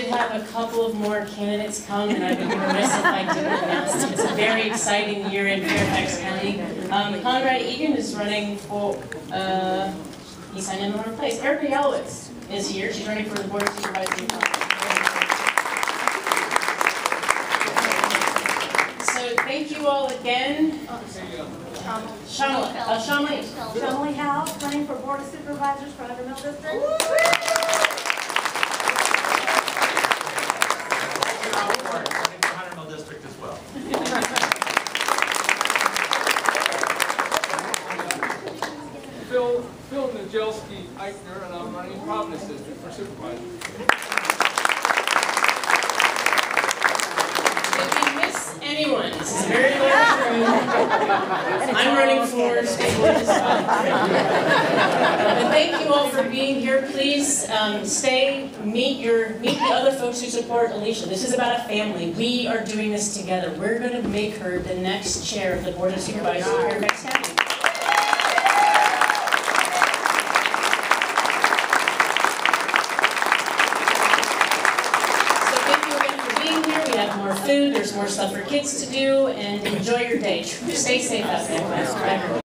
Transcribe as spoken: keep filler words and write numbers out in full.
have a couple of more candidates come, and I'd be remiss if I didn't announce them. It's a very exciting year in Fairfax County. Um, Conrad Egan is running for, uh, he signed in on her place. Erica Yalowitz is here. She's running for the Board of Supervisors. So thank you all again. Shamali, uh, Shamali. Shamali Howe, running for Board of Supervisors for Upper Mill District. District as well. Phil, Phil Najelski Eichner, and I'm running Providence District for Supervisor. Did we miss anyone? This is a very large room. I'm running for state board as well. But thank you all for being here. Please um, stay, meet your, meet the other folks who support Alicia. This is about a family. We are doing this together. We're going to make her the next chair of the Board of Supervisors of Fairfax County. More food, there's more stuff for kids to do, and enjoy your day. Stay safe out there.